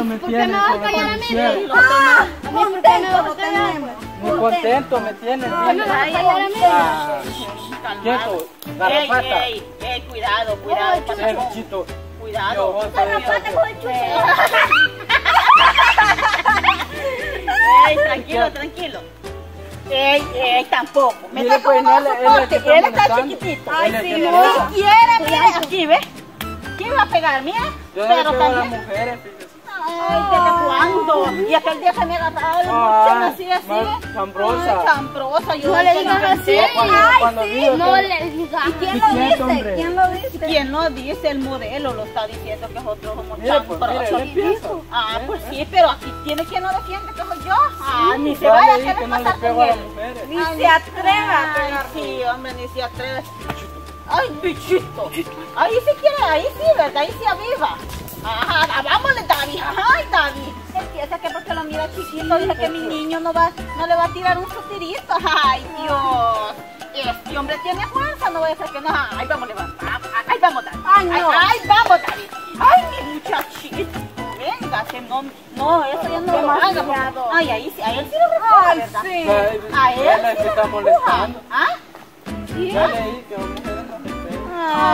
me ¿Por qué me vas a callar a mí? Muy contento me tienes. ¿Por qué me vas a callar a mí? Quieto, garrapata. Cuidado. Chito. Cuidado. Tranquilo. Tampoco. Mire, pues, él está chiquitito. Ay, Si sí, quiere, mire, aquí, ¿ves? ¿Quién va a pegar? Mira. Yo no le pego a las mujeres, Ay, ¿desde cuándo? Y aquel día se me agarraba la muchacha así, ¿ves? Chambrosa. Chambrosa. No le digas así. No le digas. ¿Quién lo dice? ¿Quién lo dice? El modelo lo está diciendo que nosotros somos chambrosos. Pues sí, pero aquí tiene quien no defiende que soy yo. Ni se vaya a querer pasar con él. Ni se atreva a pegar. Sí, hombre, ni se atreve. Ay, bichito. Ahí sí quiere, ahí sí, ¿verdad? Ahí sí aviva. Ajá, vámonos, David. Ay, David. Empieza que porque lo mira chiquito, dice que mi niño no le va a tirar un suspirito. Ay, Dios. Este hombre tiene fuerza, no voy a hacer que no. Ay, vamos, ay, vamos, David. Ay, no. Ay, vamos, David. Ay, mi muchachito. Venga, que no, eso ya no lo haga. Ay, ahí sí, a él sí lo recuerda, ¿verdad? Sí. A él sí está lo molestando. ¿Ah? Sí. Ya leí que las mujeres no se pegan.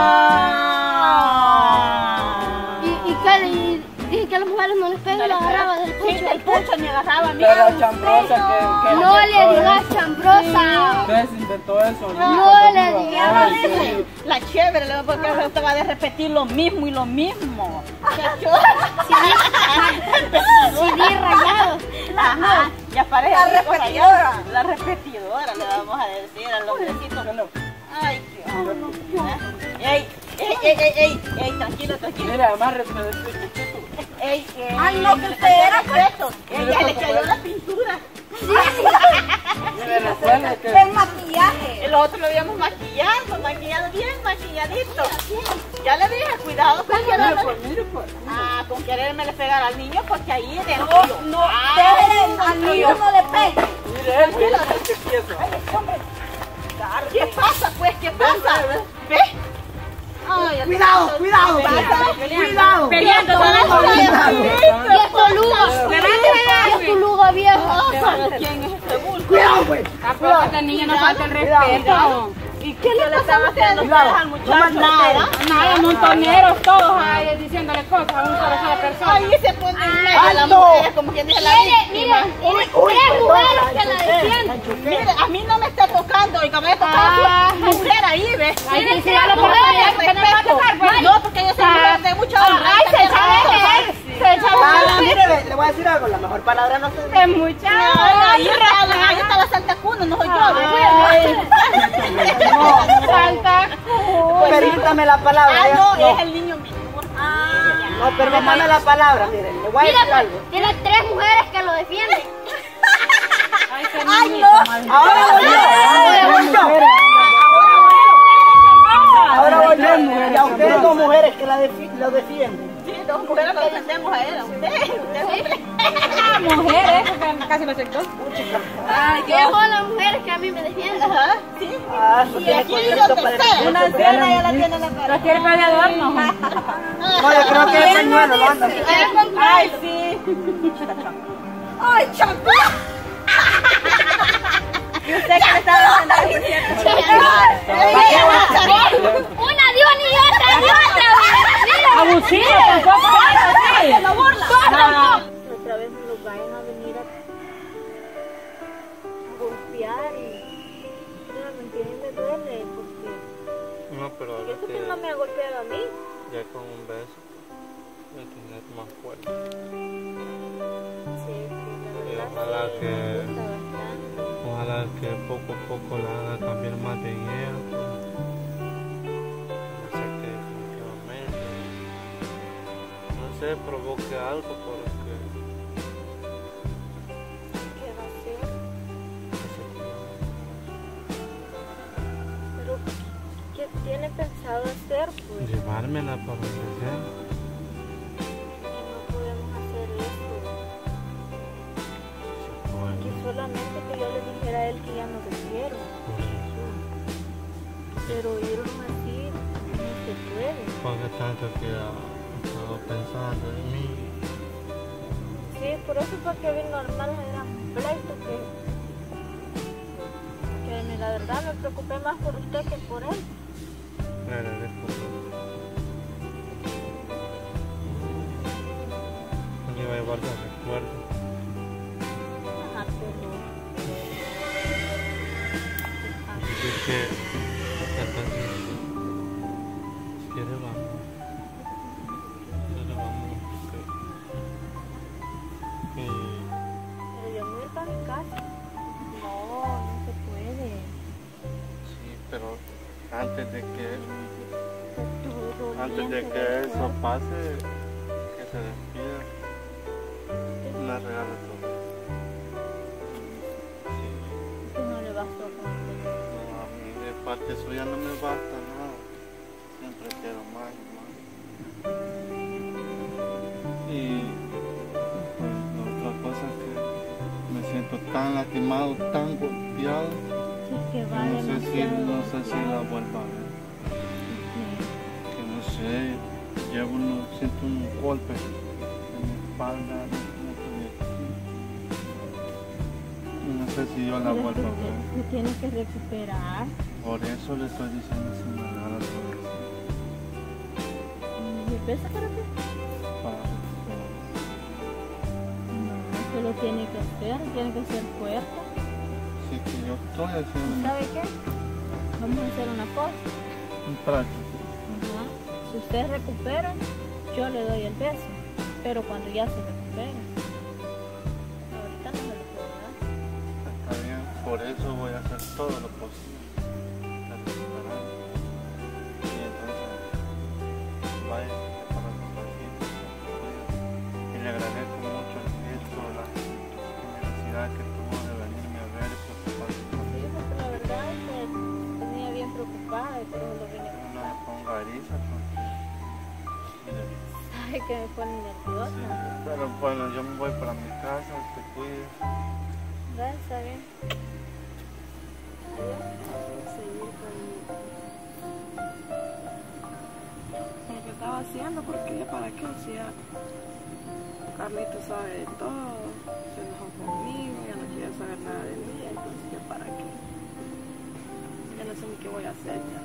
¿Y qué le dije que a las mujeres no les pega? La agarraba del pucho. Sí, del pucho me agarraba. Pero chambrosa que no le digas chambrosa. Ustedes inventó eso. No le digas. La chévere, porque usted va a repetir lo mismo y lo mismo. CD rayado. Ajá, ya parece la repetidora. La repetidora le vamos a decir al hombrecito. Ay, Dios. Ey, tranquilo. Mira, amárrese. Ay, no, que usted era preso. Ella le cayó la pintura. El maquillaje. El otro lo habíamos maquillado bien maquilladito. Ya le dije, cuidado con quererme. Con quererme le pegar al niño porque ahí es del río. No, al niño no le pega. Mire, él que empieza. ¿Qué pasa, pues? ¿Qué pasa? ¿Ves? Ay, cuidado. Peleando con Y esto luga viejo. ¿Quién es este bulto? Cuidado, pues. Tampoco este niño no falta el respeto. ¿Y qué le están haciendo al muchacho? Nada, montoneros todos ahí diciéndole cosas a una sola persona. Ahí se pone en medio de la mujer, como quien dice la víctima. Tiene 3 mujeres que la defienden. Mire, a mí no me está tocando, oiga, me está tocando a su mujer ahí, ¿ves? Tiene 3 mujeres. No, porque yo soy mujer de mucha honra. Mire, le voy a decir algo, la mejor palabra no se Es mucha. Ahí está la Santa Cuna, no soy yo. Santa Permítame la palabra. No, es el niño mío. No, permítame la palabra, mire, le voy a decir algo. Tiene 3 mujeres que lo defienden. Ay, no. Ahora voy yo. Y a ustedes 2 mujeres que lo defienden. Sí, 2 mujeres lo defendemos a él, a usted. Mujeres, porque casi lo aceptó. Ay, que son las mujeres que a mí me defienden. Ajá, sí. Eso Y tiene aquí contexto donde para sea. el Una anciana ya la tiene en la cara. Lo quiere para de adorno. No, yo creo que es pañuelo, lo andan. Ay, sí. Ay, champú. ¿Y usted qué le estaba diciendo? Una dio ni otra. Abusivo, tampoco es así. ¡No burla! Otra vez me los vayan a venir a golpear y ¿me entiendes? Me duele porque No, pero yo sé que no me ha golpeado a mí. ya con un beso me tienes más fuerte. Sí, Y la ojalá verdad que sí, me gusta bastante. Ojalá que poco a poco la haga cambiar más de idea. No sé qué definitivamente. No sé, provoque algo porque ¿Qué va a hacer? Pero ¿qué tiene pensado hacer? Pues llevármela para donde sea. no podemos hacer eso. Que solamente que yo le dijera a él que ya no te quiero. Pero irnos así no se puede. Porque tanto que ha estado pensando en mí, por eso fue que vino a armar ese gran pleito que la verdad me preocupé más por usted que por él. Le agradezco todo. Me iba a llevar los recuerdos. Ajá, pero... Así que, entonces, si quiere vamos. Pero yo me voy para mi casa. No se puede. Sí, pero antes de que Todo eso pase, que se despida, le regalo todo. Sí. que no le bastó con usted. No, a mí de parte suya no me basta nada. Siempre quiero más y más. Y pues la otra cosa es que me siento tan lastimado, tan golpeado. Sí, que vale No sé si la vuelva a ver. Que no sé, siento un golpe en mi espalda. No sé si yo la vuelvo a ver. Se tiene que recuperar. Por eso le estoy diciendo si me regala todo eso. ¿Y el peso para qué? Para recuperar. No, eso lo tiene que hacer ser fuerte. Sí, que yo estoy haciendo ¿Sabe qué? Vamos a hacer una cosa. un trato. Ajá. Si usted recupera, yo le doy el beso. Pero cuando ya se recupere. Ahorita no me lo puedo dar. Está bien, por eso voy a hacer todo lo posible para recuperar. Y entonces, vaya para compartir. Y le agradezco mucho el gesto, la generosidad que tuvo de venirme a ver y preocuparse por mí. Sí, porque la verdad es que tenía bien preocupada y por eso lo vine a No me ponga eriza porque... mire, Ay, que me pone nerviosa. sí, pero bueno, yo me voy para mi casa, te cuides. Ya está bien. Seguir Lo que estaba haciendo, porque ya para qué, si ya Carlito sabe de todo, se enojó conmigo, ya no quiere saber nada de mí, entonces ya para qué. Ya no sé ni qué voy a hacer ya.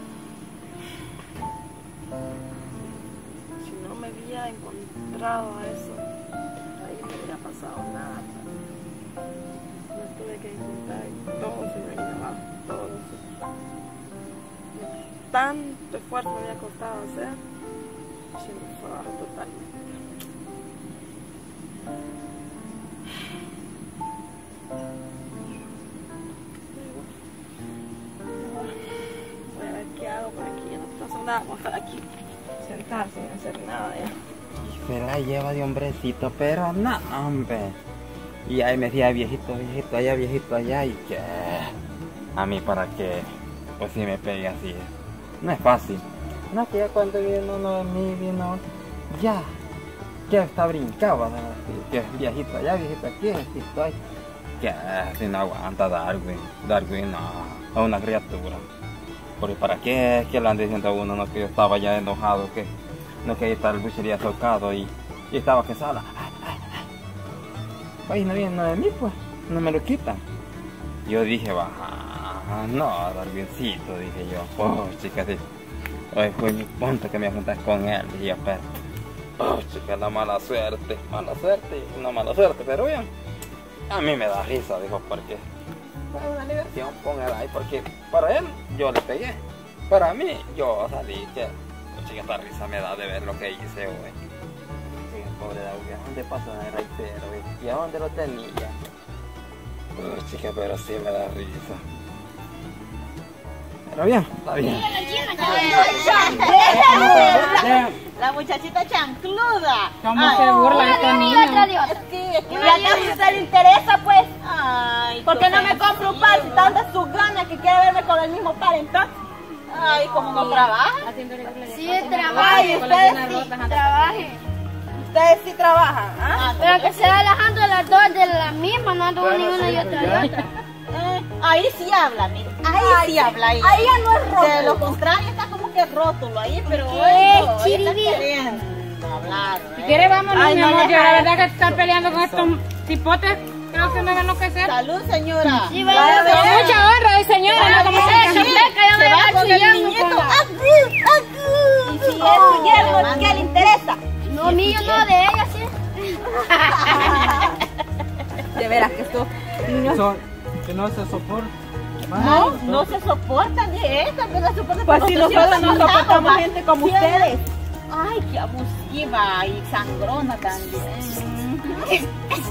Si no me había encontrado a eso, ahí no hubiera pasado nada. Me tuve que encontrar y todo se me vino abajo, todo eso. Tanto esfuerzo me había costado hacer, se me fue abajo totalmente. Voy a ver qué hago por aquí, ya no puedo hacer nada, voy a estar aquí, sentada sin hacer nada ya. Se la lleva de hombrecito, pero no, hombre. Y ahí me decía, viejito, viejito allá, y que a mí para que, pues si me pegue así, no es fácil. No, que ya cuando vino uno de mí, vino, ya, que hasta brincaba, ¿no? Que viejito allá, viejito aquí estoy. Que si no aguanta Darwin no, es una criatura. Porque para qué es que le han diciendo a uno, no, que yo estaba ya enojado, que no quería estar el buchería tocado y estaba que sola. Ay, no viene de mí, pues, no me lo quitan. Yo dije, baja, no, Darwincito, dije yo, oh, chica, sí. Hoy fue mi punto que me juntas con él, dije yo, pero, oh, chica, la mala suerte, una mala suerte, pero bien, a mí me da risa, dijo, porque fue una diversión con él ahí, porque para él yo le pegué, para mí yo salí, que, chica, esta risa me da de ver lo que hice hoy. Pobre David, ¿a dónde pasó el reitero? ¿Y a dónde lo tenía? Chica, pero sí me da risa. Pero bien, está bien. La muchachita chancluda. ¿Cómo se burla esta niña? Sí, es que ya casi se le interesa, pues. Ay, ¿por qué no me compro un par si tantas sus ganas que quiere verme con el mismo par entonces? Ay, como no trabaja. Sí, trabaje. Ustedes sí, Trabaje. ustedes sí trabajan, ¿ah? Pero que se va alejando las dos de la misma, no ando ni una y otra de otra. Ahí sí habla, mire. Ahí sí habla. Ahí ya no es rótulo. De lo contrario está como que rótulo ahí, pero ¿Qué? bueno, ella está Chiribí. queriendo hablar. Claro. Si quiere, vámonos, Ay, mi no amor. le Yo la jale. verdad que estar peleando con estos tipotes, creo que no van a enloquecer. Salud, señora. Sí, Vaya vaya, a ver. Con mucha honra, señora, no como Vaya, esa sí. chapeca, ya Se me va va con el chillando niñito. con la... Y si es su yerno, ¿qué le interesa? No, mío no, de ella sí. De veras que estos niños Que no se soporta. no se soportan de esta, pero la soportan. Pues por si otros nosotros no hijos, soportamos va. gente como Sí, ustedes. Ay, qué abusiva y sangrona también.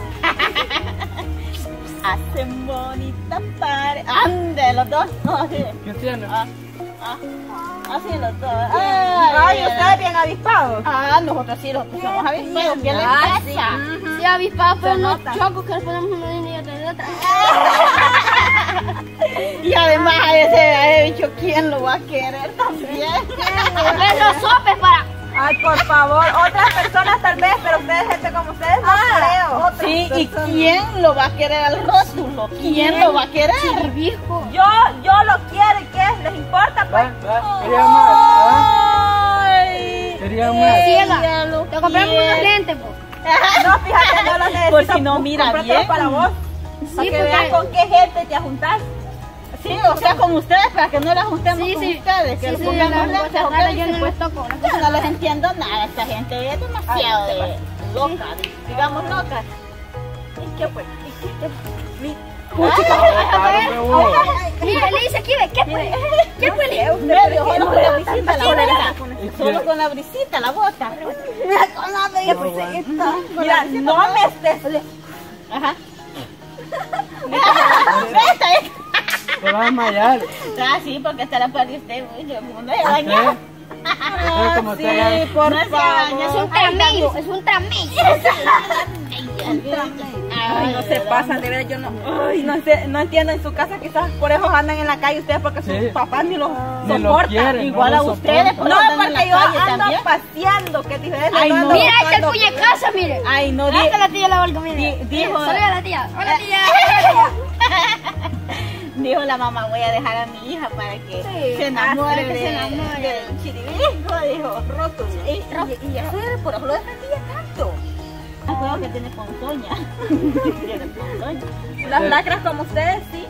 Hacen bonita pared. Ande, los dos. ¿Qué tiene? Así los dos. Ay, ustedes bien avispados. Nosotros sí, nosotros somos avispados. ¿Qué les pasa? Sí, avispado, pero Se no nota. chocos que le ponemos una línea de otra. Y además a ese bicho, ¿quién lo va a querer también? Ver los sopes para. Ay, por favor, otras personas tal vez, pero ustedes, gente como ustedes, no creo. Otras Sí, ¿y personas. quién lo va a querer al rótulo? ¿Quién lo va a querer? Viejo. Yo lo quiero y ¿qué? ¿Les importa? Pues. Quería más. Ay, Quería más. Ciega. lo Te compramos quiere. unos lentes, pues. No, fíjate, no lo necesito. Por si no mira Cómpratelo bien. para vos. Para que porque- veas con qué gente te juntás. Sí, o sea, con ustedes, para que no las juntemos Sí, con sí. ustedes, que Sí, les sí, pongamos las lentes, cosas ¿ok? raras yo Sí, no pues, les toco. yo no les entiendo nada, esta gente es demasiado loca, digamos loca. ¿Y qué pues? Mira, le dice aquí, ve, ¿qué fue? ¿Qué fue? Medio, solo con la brisita la bota. Solo con la brisita la bota. Mira, con la bella brisita. Mira, no me estés. Ajá. Se va a desmayar. Sí, porque está la parte de usted, mucho. No se baña. Como Sí, te por Es favor. un tramello, es un tramello. Ay, no se pasan, de verdad, yo no entiendo en su casa, quizás por eso andan en la calle ustedes, porque Sí. sus papás ni los Ni lo soportan. quieren, Igual no a lo ustedes, soportan. No, andan en porque la yo calle ando también. paseando, que es diferente. Ay, no no. ando Mira, ahí está el buscando- puñe casa, mire. Ay, no, Hasta la tía la Olga, mire. dijo- Saluda a la tía. Hola, tía. dijo la mamá, voy a dejar a mi hija para que se enamore para que se enamore. del chiribisco, dijo Rótulo. Y eso era por eso lo defendía tanto. Acuerdo que tiene ponzoña. Tiene ponzoña. Las lacras como ustedes, sí.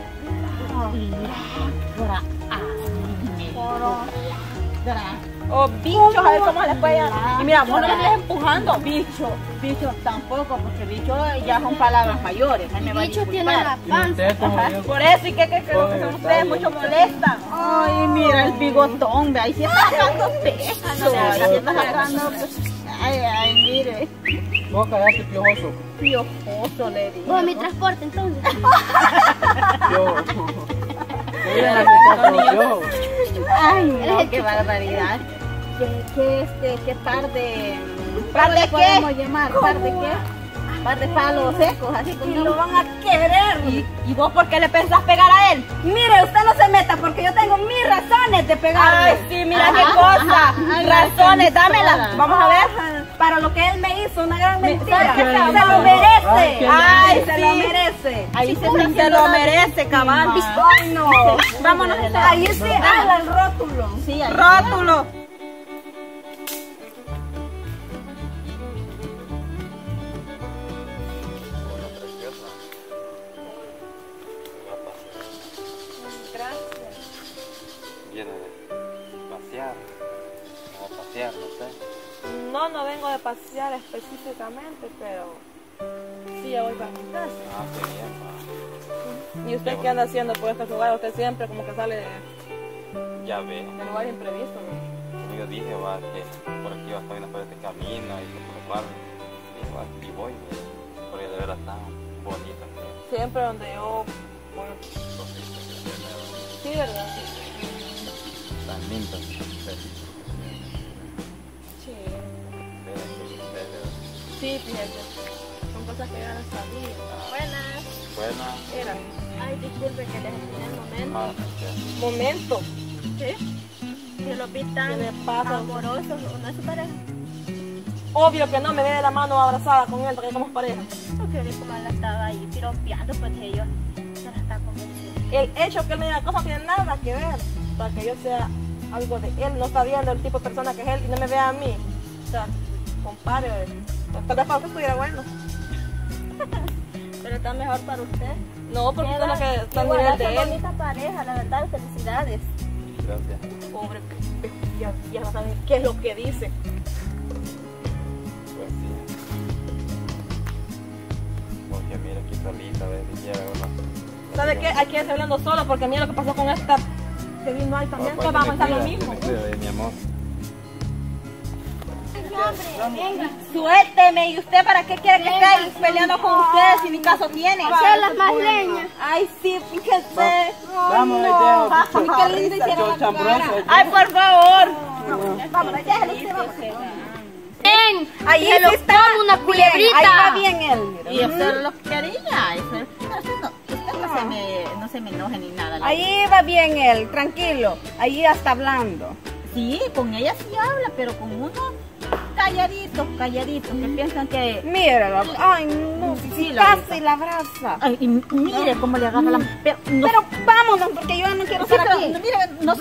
O bichos, a ver cómo les puede llamar. Y mira, vos no les estés empujando. Bicho tampoco, porque bicho ya son palabras mayores. Ahí me va a Bicho tiene la disculpar. Y panza. usted como Ajá, yo. por eso, ¿y qué creo que son ustedes? Mucho molestan. Ay, mira el bigotón, ve, ahí sí está sacando pecho. Ahí sí está sacando. Ay, mire. Vos cagaste piojoso. Piojoso le digo. Vos, mi transporte, entonces. Yo. Yo ya la saqué por piojo. Ay, no, qué barbaridad. ¿Qué par de... ¿Par de qué? ¿Podemos llamar? ¿Par de qué? Par de palos secos, así como... Y lo van a querer. ¿Y vos por qué le pensás pegar a él? Mire, usted no se meta porque yo tengo mis razones de pegarle. Ay, sí, mira Ajá, qué cosa. ajá. Ay, Razones, la dámelas. señora. Vamos a ver. Para lo que él me hizo, una gran mentira. qué Se lindo. lo merece. Ay, qué Ay, lindo. se lo merece. Ahí Se lo merece, cabal. Ay, no. Vámonos. Ahí se habla el rótulo. Sí, ahí. Rótulo. Viene de pasear. O a pasear, no sé. No vengo de pasear específicamente, pero sí, ya voy para mi casa. Ah, qué bien, va. ¿Y usted qué anda haciendo por estos lugares? Usted siempre como que sale Ya ve. de lugares imprevistos, ¿no? Yo dije, va, que por aquí va a estar por este camino y que por lo cual, digo, aquí voy, porque de verdad tan bonito. Siempre donde yo voy. Sí, ¿verdad? Tan lindo. Sí. Sí, fíjate. Son cosas que llegan hasta mí. Buenas. Buena. Era. Ay, disculpe que les estoy en el momento. Ah, ok. Momento. Que lo vi tan ¿Qué le pasa? amorosos, ¿no es su pareja? Obvio que no me ve de la mano abrazada con él porque somos pareja. Porque vi como él la estaba ahí piropeando, pues ellos se la está convenciendo. El hecho que él me diga cosas no tiene nada que ver para que yo sea algo de él. No está viendo el tipo de persona que es él y no me vea a mí. O sea, compare. Tal vez para usted estuviera bueno. Pero está mejor para usted. No, porque usted es la que está a Igual nivel hace de él. bonita pareja, la verdad, felicidades. Gracias. Pobre, ya no saben qué es lo que dice. Pues sí. Porque mira aquí solita, a ver si quiere o no. ¿Sabe qué? Hay que irse hablando solo porque mira lo que pasó con esta que vino ahí también, que va a pensar lo mismo. Mi amor. Venga, Suélteme, ¿y usted para qué quiere que esté peleando con ustedes si ni caso tiene? hacerlas más leña. Ay, sí, fíjese. Vamos, Ay, qué lindo hicieron la cara. Ay, Ay, por favor. Vamos, déjale usted, vamos. Ven, Ahí se lo sí está como una bien, culebrita. ahí va bien él, mira. Y eso es lo que quería. Eso es, pero usted no se me enoje ni nada. Ahí va bien él, tranquilo. Ahí ya está hablando. Sí, con ella sí habla, pero con uno calladitos, que piensan que... Míralo. Ay, no, Sí, sí, la casi la abraza. Ay, y mire cómo le agarra la... Pero, no, Pero vámonos, porque yo no quiero estar pero, aquí. no, mire,